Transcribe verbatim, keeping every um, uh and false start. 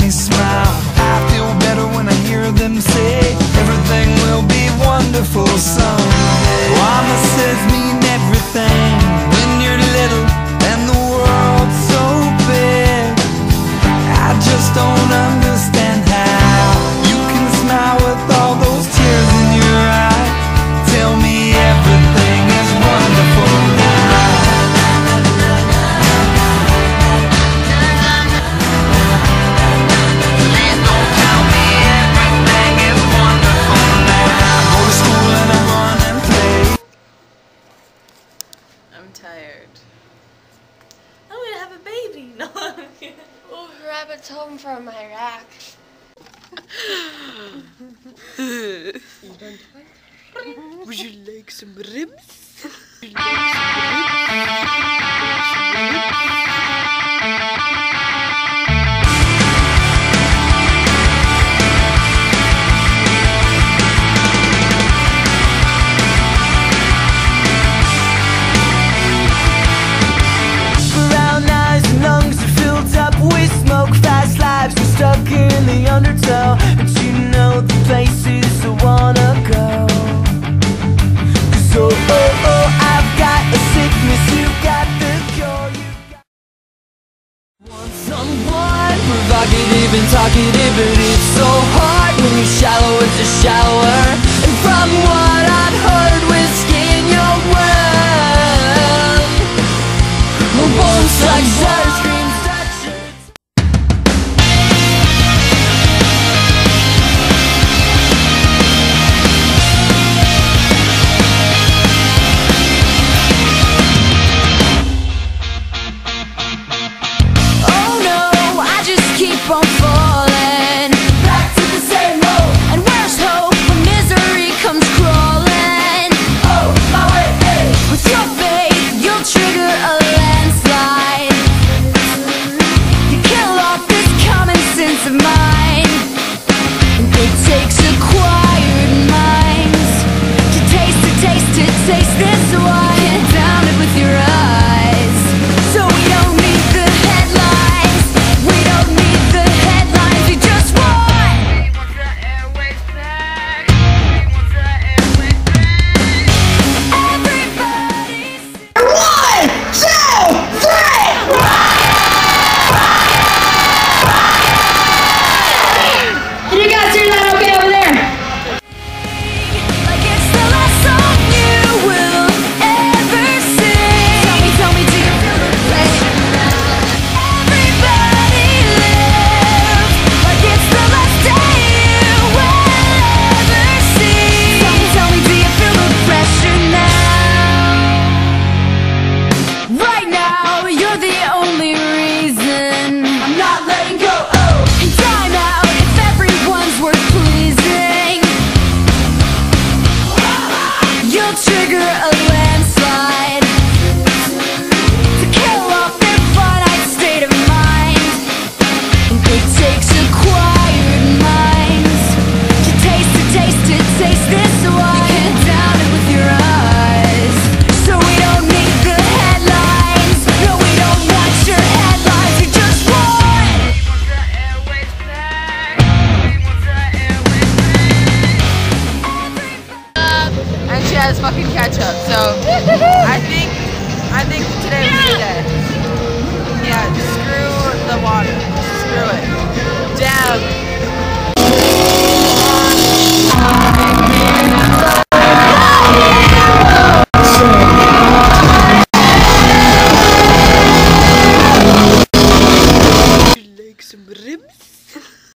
me smile. I feel better when I hear them say everything will be wonderful someday. Promises mean everything when you're little and the world's so big. I just don't understand how you can smile with all those tears in your eyes. Tell me everything is wonderful now. Please don't tell me everything is wonderful now. I go to school and I run and play. I'm tired. I'm gonna have a baby. No, I'm kidding. Oh, rabbit's home from Iraq. Would you like some ribs? Would you like some ribs? Brown eyes and lungs are filled up with smoke. Fast lives are stuck in the undertow. But you know the places I wanna go. Cause oh, oh, oh, I've got a sickness, you've got the cure, you've got... Want someone provocative and talkative, but it's so hard when you're shallow, it's just shallower. And from what I've heard, whiskey in your world, bones like stars, scream statues. Oh no, I just keep on falling back to the same road. And where's hope when misery comes crawling? Oh, my way, hey. With your faith, you'll trigger a landslide. You kill off this common sense of mine. And it takes acquired minds to taste, to taste, to taste this wine. Can't down it with your eyes. So we don't need the headlines. We don't need the headlines. We just want. We want the airways back. We want the airways back. Everybody. One, two, three! Did you guys hear that okay over there? Like it's the last song you will ever sing. Tell me, tell me, do you feel the pressure now? Everybody live like it's the last day you will ever see. Tell me, tell me, do you feel the pressure now? Right now, you're the only reason I'm not letting go. Oh, and time out if everyone's worth pleasing. You'll trigger a landslide to kill off their finite state of mind. And it takes acquired minds to taste, to taste, to taste this wine. You can't down it with your eyes. So we don't need the headlines. No, we don't want your headlines. We just want. We want the airways back. We want the airways back. And she has fucking ketchup, so I think I think today was a good day.